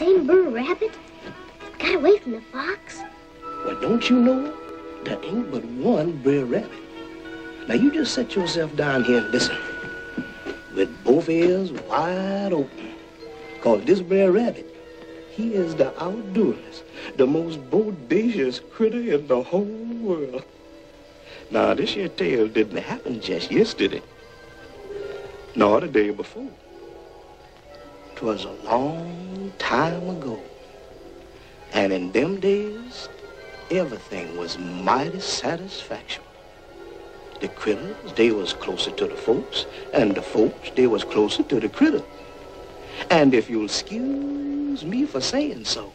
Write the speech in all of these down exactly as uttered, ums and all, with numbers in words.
same Brer Rabbit got away from the fox? Well, don't you know? There ain't but one Brer Rabbit. Now, you just set yourself down here and listen. With both ears wide open. Because this Brer Rabbit, he is the outdoorest, the most bodacious critter in the whole world. Now, this here tale didn't happen just yesterday, nor the day before. 'Twas a long time ago. And in them days, everything was mighty satisfactory. The critters, they was closer to the folks, and the folks, they was closer to the critters. And if you'll excuse me for saying so,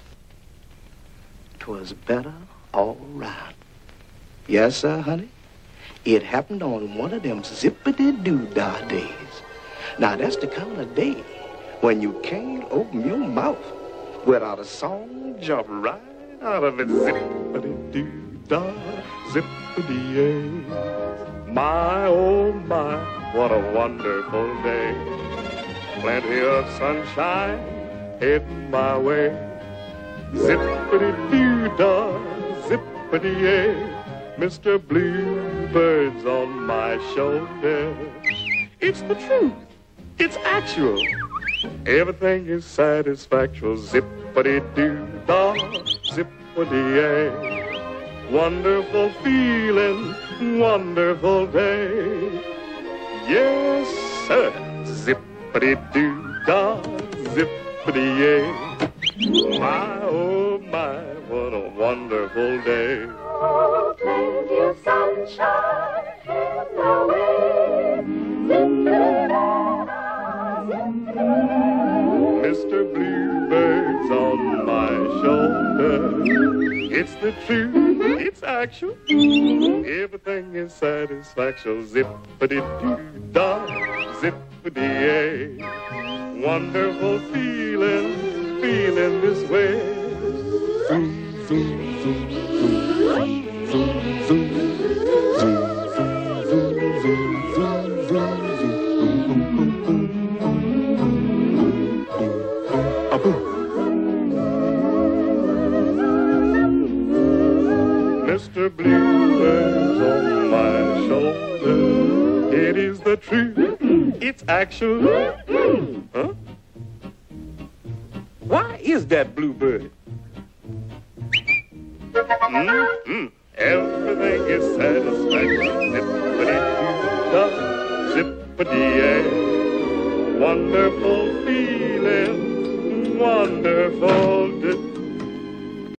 'twas better all right. Yes, sir, honey. It happened on one of them zippity-doo-dah days. Now, that's the kind of day when you can't open your mouth without a song jump right out of it. Zippity-doo-dah, zippity-yay. My, oh my, what a wonderful day. Plenty of sunshine heading my way. Zippity-doo-dah, zippity-yay. Mister Bluebird's on my shoulder. It's the truth. It's actual. Everything is satisfactory. Zippity-doo-dah, zippity-yay. Wonderful feeling, wonderful day. Yes, sir. Zippity-doo-dah, zippity-yay. My, oh my, what a wonderful day. Oh, plenty of sunshine in the way. Zippity-doo-dah, zippity-yay. Mister Bluebird's on my shoulder. It's the truth, mm-hmm. It's actual. Mm-hmm. Everything is satisfaction. Zippity-doo-dah, zippity-yay. Wonderful feeling, feeling this way. Zoom, zoom, zoom, zoom, zoom, zoom, zoom, zoom, zoom, zoom, zoom, zoom, zoom, boom, boom, boom, boom, boom, boom, boom, a boom. Mister Bluebird's on my shoulder. It is the truth. It's actual. Huh? Why is that Bluebird? Mm-hmm. Everything is satisfaction. Zippity-doo-dah, zippity-yay. Wonderful feeling, wonderful day.